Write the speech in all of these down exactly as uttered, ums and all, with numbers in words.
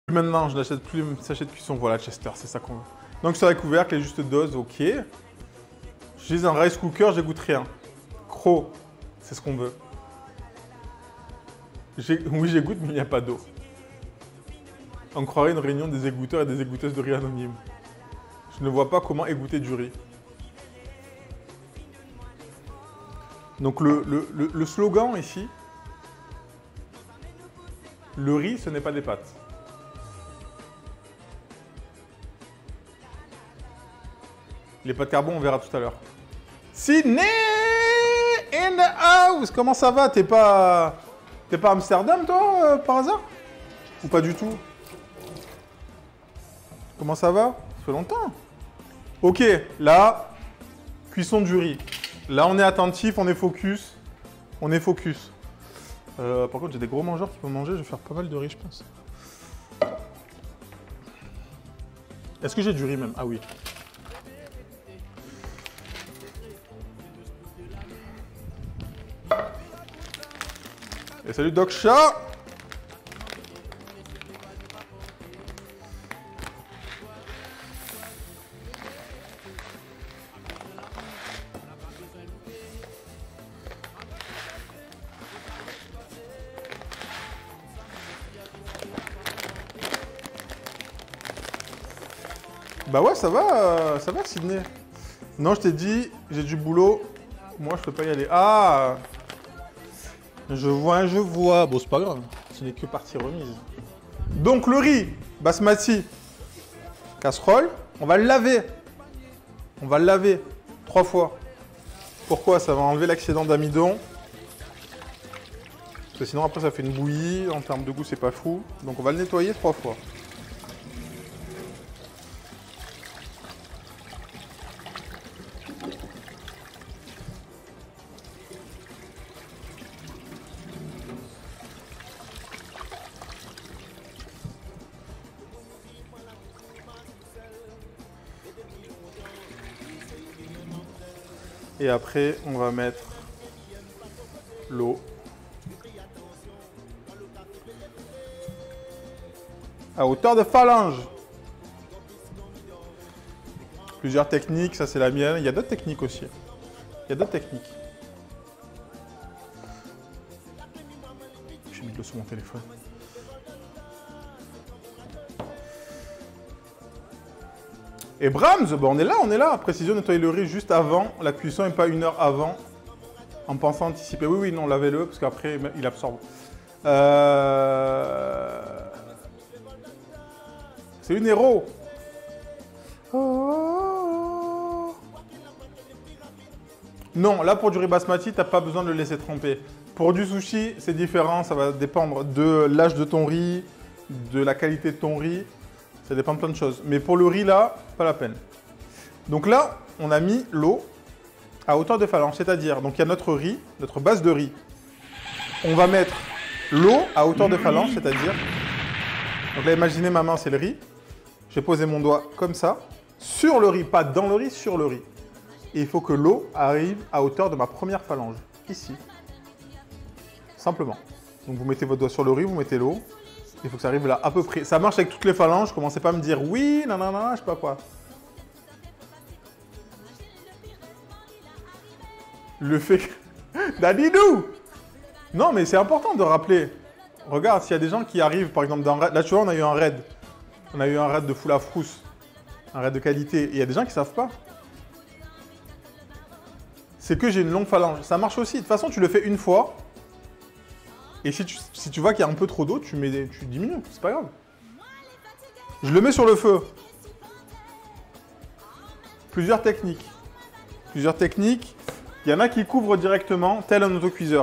Maintenant, je n'achète plus les sachets de cuisson. Voilà, Chester, c'est ça qu'on veut. Donc sur la couvercle, les justes doses, ok. J'utilise un rice cooker, j'égoutte rien. Croc, c'est ce qu'on veut. Oui, j'égoutte, mais il n'y a pas d'eau. On croirait une réunion des égouteurs et des égouteuses de riz anonymes. Je ne vois pas comment égoutter du riz. Donc le, le, le, le slogan ici, le riz, ce n'est pas des pâtes. Les pâtes carbone, on verra tout à l'heure. Sydney in the house. Comment ça va? T'es pas, t'es pas à Amsterdam, toi, euh, par hasard? Ou pas du tout? Comment ça va? Ça fait longtemps. Ok, là, cuisson du riz. Là, on est attentif, on est focus. On est focus. Euh, par contre, j'ai des gros mangeurs qui vont manger. Je vais faire pas mal de riz, je pense. Est-ce que j'ai du riz même? Ah oui. Et salut Doc Chat. Bah ouais, ça va, euh, ça va Sydney. Non, je t'ai dit, j'ai du boulot. Moi, je peux pas y aller. Ah, je vois, je vois. Bon, c'est pas grave. Ce n'est que partie remise. Donc, le riz basmati, casserole, on va le laver. On va le laver trois fois. Pourquoi? Ça va enlever l'accident d'amidon. Parce que sinon, après, ça fait une bouillie. En termes de goût, c'est pas fou. Donc, on va le nettoyer trois fois. Et après, on va mettre l'eau. À hauteur de phalange. Plusieurs techniques, ça c'est la mienne. Il y a d'autres techniques aussi. Il y a d'autres techniques. J'ai mis de l'eau sur mon téléphone. Et Brahms, bon, on est là, on est là. Précision, nettoyer le riz juste avant la cuisson et pas une heure avant. En pensant anticiper. Oui, oui, non, lavez-le parce qu'après, il absorbe. Euh... C'est une héros. Oh. Non, là, pour du riz basmati, tu n'as pas besoin de le laisser tremper. Pour du sushi, c'est différent. Ça va dépendre de l'âge de ton riz, de la qualité de ton riz. Ça dépend de plein de choses. Mais pour le riz, là, pas la peine. Donc là, on a mis l'eau à hauteur de phalange. C'est-à-dire, donc il y a notre riz, notre base de riz. On va mettre l'eau à hauteur de phalange, c'est-à-dire... Donc là, imaginez ma main, c'est le riz. Je vais poser mon doigt comme ça, sur le riz, pas dans le riz, sur le riz. Et il faut que l'eau arrive à hauteur de ma première phalange, ici. Simplement. Donc vous mettez votre doigt sur le riz, vous mettez l'eau. Il faut que ça arrive là, à peu près. Ça marche avec toutes les phalanges. Commencez pas à me dire oui, nanana, je sais pas quoi. Le fait que... Dadidou! Non, mais c'est important de rappeler. Regarde, s'il y a des gens qui arrivent, par exemple, dans... Là, tu vois, on a eu un raid. On a eu un raid de foule à frousse. Un raid de qualité. Et il y a des gens qui ne savent pas. C'est que j'ai une longue phalange. Ça marche aussi. De toute façon, tu le fais une fois. Et si tu, si tu vois qu'il y a un peu trop d'eau, tu, mets, tu diminues, c'est pas grave. Je le mets sur le feu. Plusieurs techniques. Plusieurs techniques. Il y en a qui couvrent directement, tel un autocuiseur.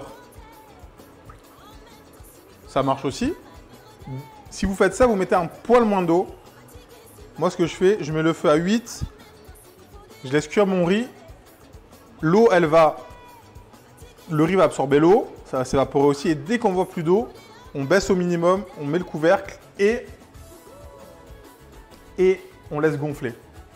Ça marche aussi. Si vous faites ça, vous mettez un poil moins d'eau. Moi, ce que je fais, je mets le feu à huit. Je laisse cuire mon riz. L'eau, elle va... Le riz va absorber l'eau. Ça va s'évaporer aussi. Et dès qu'on voit plus d'eau, on baisse au minimum, on met le couvercle et, et on laisse gonfler.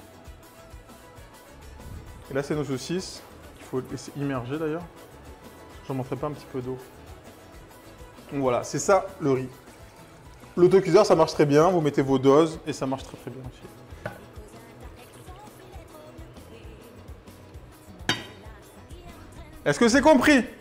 Et là, c'est nos saucisses qu'il faut laisser immerger d'ailleurs. J'en montrerai pas un petit peu d'eau. Donc voilà, c'est ça le riz. L'autocuiseur, ça marche très bien. Vous mettez vos doses et ça marche très très bien aussi. Est-ce que c'est compris?